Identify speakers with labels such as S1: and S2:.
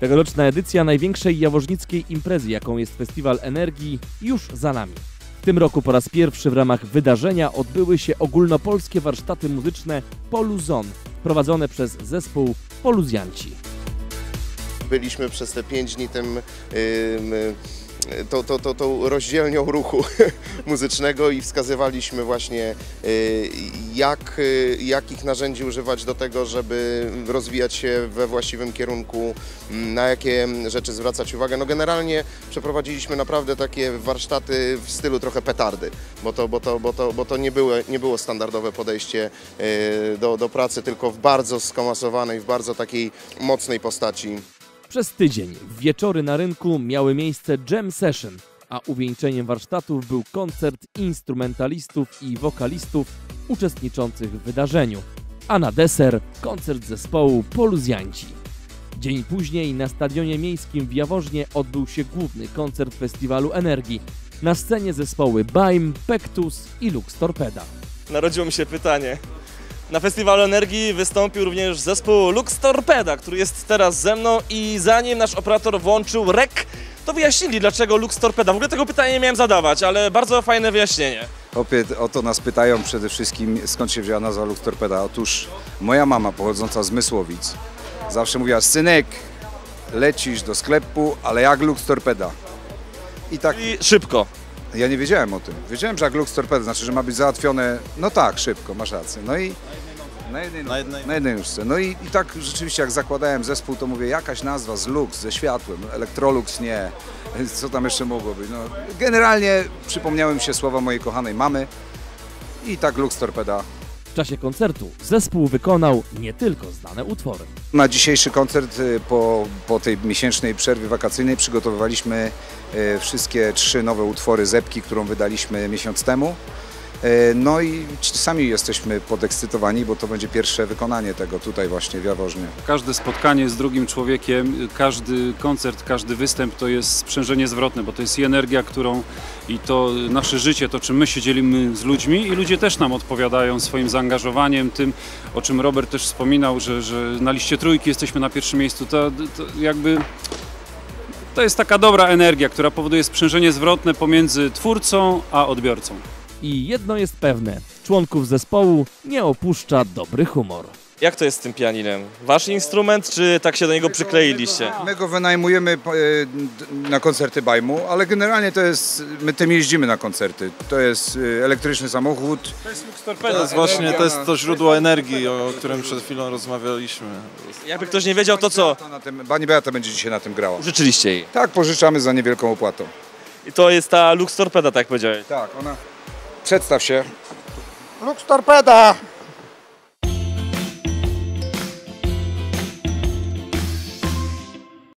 S1: Tegoroczna edycja największej jaworznickiej imprezy, jaką jest Festiwal Energii, już za nami. W tym roku po raz pierwszy w ramach wydarzenia odbyły się ogólnopolskie warsztaty muzyczne Poluzon, prowadzone przez zespół Poluzjanci.
S2: Byliśmy przez te 5 dni tą rozdzielnią ruchu muzycznego i wskazywaliśmy właśnie, jakich narzędzi używać do tego, żeby rozwijać się we właściwym kierunku, na jakie rzeczy zwracać uwagę. No generalnie przeprowadziliśmy naprawdę takie warsztaty w stylu trochę petardy, bo to nie było standardowe podejście do pracy, tylko w bardzo skomasowanej, w bardzo takiej mocnej postaci.
S1: Przez tydzień wieczory na rynku miały miejsce jam session, a uwieńczeniem warsztatów był koncert instrumentalistów i wokalistów uczestniczących w wydarzeniu, a na deser koncert zespołu Poluzjanci. Dzień później na Stadionie Miejskim w Jaworznie odbył się główny koncert Festiwalu Energii. Na scenie zespoły Baim, Pektus i Lux Torpeda.
S3: Narodziło mi się pytanie. Na Festiwalu Energii wystąpił również zespół Lux Torpeda, który jest teraz ze mną i zanim nasz operator włączył rek, to wyjaśnili, dlaczego Lux Torpeda. W ogóle tego pytania nie miałem zadawać, ale bardzo fajne wyjaśnienie.
S4: O to nas pytają przede wszystkim, skąd się wzięła nazwa Lux Torpeda. Otóż moja mama pochodząca z Mysłowic zawsze mówiła: synek, lecisz do sklepu, ale jak Lux Torpeda. I tak.
S3: I szybko.
S4: Ja nie wiedziałem o tym. Wiedziałem, że jak Lux Torpeda, znaczy, że ma być załatwione, no tak, szybko, masz rację. No i na jednej nóżce. No i tak rzeczywiście, jak zakładałem zespół, to mówię, jakaś nazwa z Lux, ze światłem, Electrolux nie, co tam jeszcze mogło być. No, generalnie przypomniałem się słowa mojej kochanej mamy i tak Lux Torpeda.
S1: W czasie koncertu zespół wykonał nie tylko znane utwory.
S4: Na dzisiejszy koncert po tej miesięcznej przerwie wakacyjnej przygotowywaliśmy wszystkie 3 nowe utwory z epki, którą wydaliśmy miesiąc temu. No i sami jesteśmy podekscytowani, bo to będzie pierwsze wykonanie tego tutaj właśnie w Jaworznie.
S5: Każde spotkanie z drugim człowiekiem, każdy koncert, każdy występ to jest sprzężenie zwrotne, bo to jest i energia, i to nasze życie, to czym my się dzielimy z ludźmi i ludzie też nam odpowiadają swoim zaangażowaniem, tym o czym Robert też wspominał, że na liście trójki jesteśmy na pierwszym miejscu, to jest taka dobra energia, która powoduje sprzężenie zwrotne pomiędzy twórcą a odbiorcą.
S1: I jedno jest pewne, członków zespołu nie opuszcza dobry humor.
S3: Jak to jest z tym pianinem? Wasz instrument, czy tak się do niego przykleiliście?
S4: My go wynajmujemy na koncerty Bajmu, ale generalnie to jest, my tym jeździmy na koncerty. To jest elektryczny samochód.
S3: To jest Lux Torpeda.
S6: To jest to źródło energii, o którym przed chwilą rozmawialiśmy.
S3: Jakby ktoś nie wiedział, to co?
S4: Pani Beata będzie dzisiaj na tym grała.
S3: Użyczyliście jej.
S4: Tak, pożyczamy za niewielką opłatą.
S3: I to jest ta Lux Torpeda, tak powiedziałeś.
S4: Tak, ona... Przedstaw się.
S2: Lux Torpeda!